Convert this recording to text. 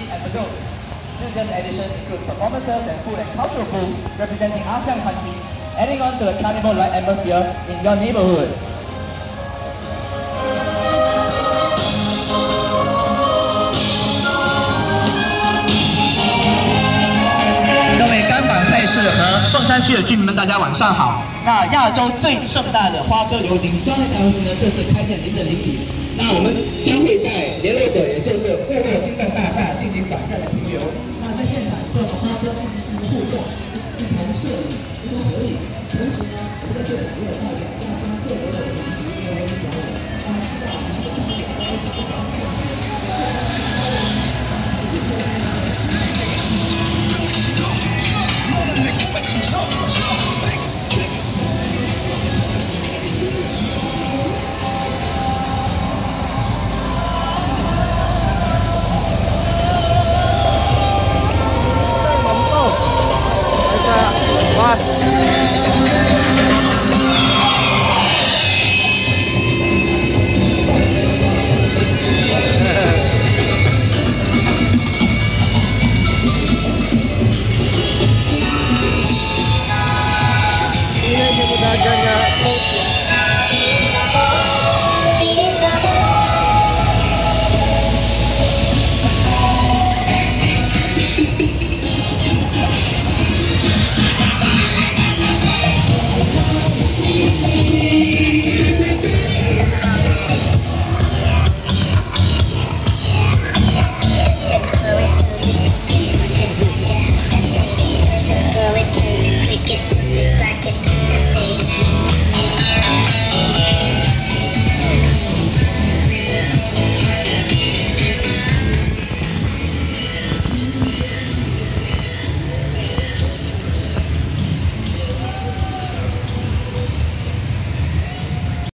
and Bedok. This year's edition includes performances and food and cultural booths representing ASEAN countries, adding on to the carnival-like atmosphere in your neighborhood. 各位甘榜赛事和凤山区的居民们，大家晚上好。那亚洲最盛大的花车游行 Johnny LC 呢，这次开建0.0体。那我们将会在联络所，也就是户外兴奋大厦进行短暂的停留。那在现场，各个花车进行互动。